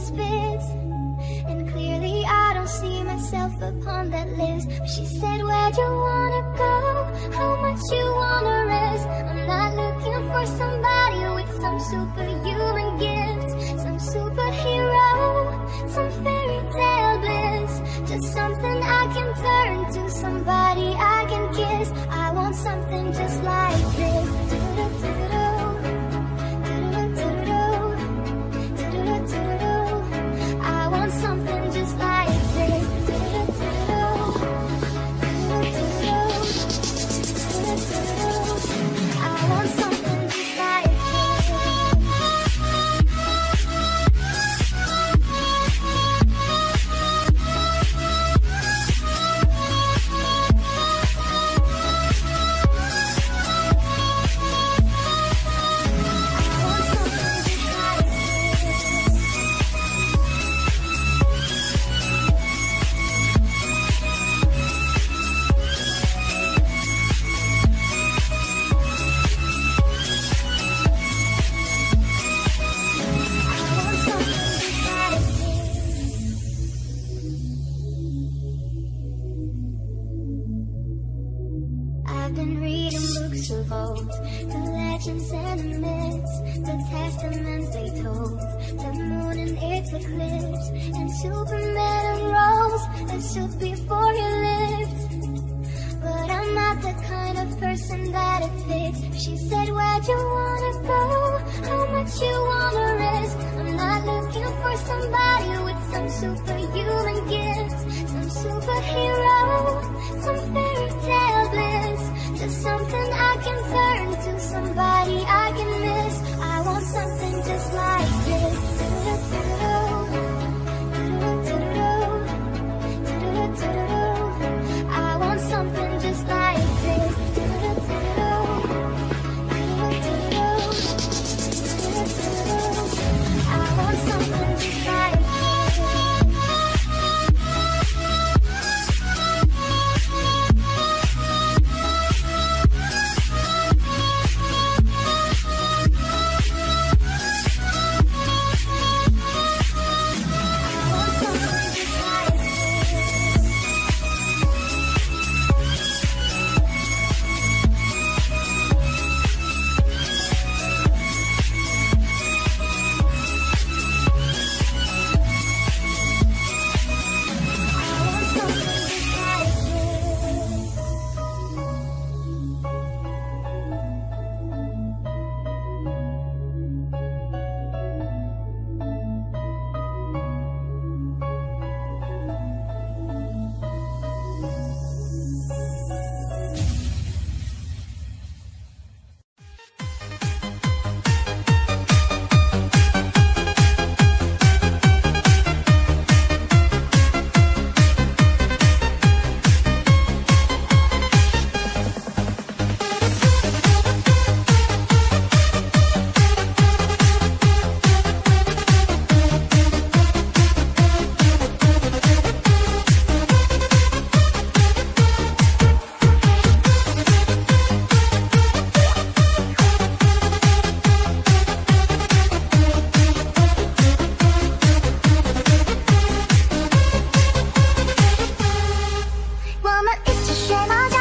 spits, and clearly I don't see myself upon that list. But she said, where'd you wanna go? How much you wanna risk? I'm not looking for somebody with some superhuman gifts, some superhero, some fairy tale bliss. Just something I can turn to, somebody I can kiss. I want something just like this. I want something just like this. I want something just like I've been reading books of old, the legends and the myths, the testaments they told, the moon and its eclipse, and Superman unrolls a suit before he lived. But I'm not the kind of person that it fits. She said, where'd you wanna go? How much you wanna risk? I'm not looking for somebody with some superhuman gifts, some superhero, some fairy tale bliss. Just something I can turn to, somebody I can miss. I want something just like this. I want something just like this. I want something just like this. Woman, it's a shame I